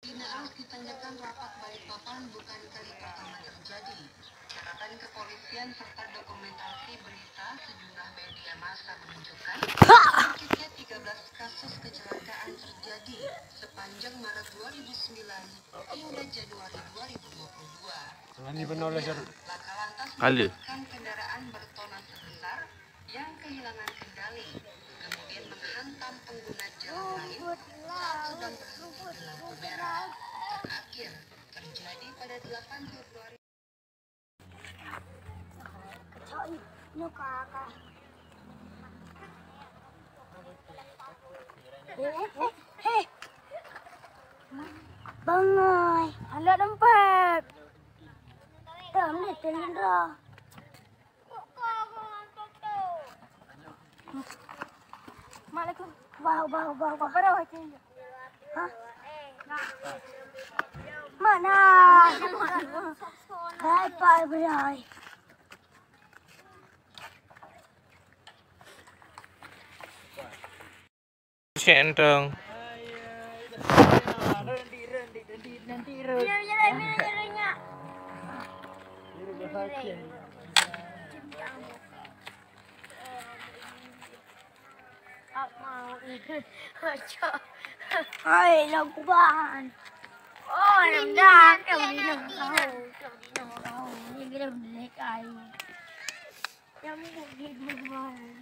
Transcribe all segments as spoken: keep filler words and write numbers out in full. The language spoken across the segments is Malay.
Binaan di Tanjakan Rapat Balikpapan bukan kali pertama terjadi. Catatan kepolisian serta dokumentasi berita sejumlah media massa menunjukkan sedikitnya tiga belas kasus kecelakaan terjadi sepanjang Maret dua ribu sembilan hingga Januari dua ribu dua puluh dua. Laka lantas menyebabkan kendaraan bertona sebesar yang kehilangan kendali, kemudian menghantam pengguna jalan lain saat sedang berhenti di lampu merah. Terakhir terjadi pada delapan Februari. Hei, bangai, alat empat. Tam ni telendra. Assalamualaikum. Wow, wow, wow, wow. Berapa hati? Hah? Mana? Hai, pai berai. Centang. Hai, lakukan. Oh, rendah. Kau di mana? Kau di mana? Ini kita berdekai. Yang mungkin berbuat.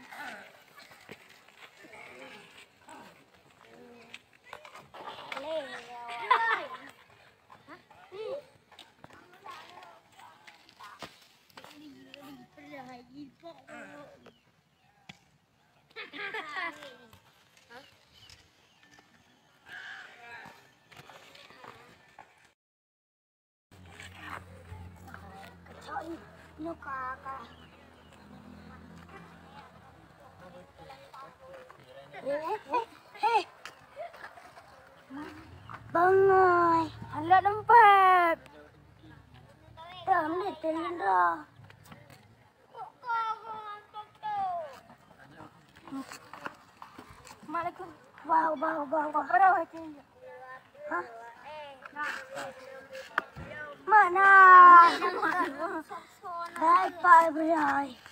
Nó cả cả. Hei, bangai, alat empat. Tam ni telendra. Assalamualaikum. Wow, wow, wow, wow. Berapa hati? Hah? Mana? Hai, pai berai.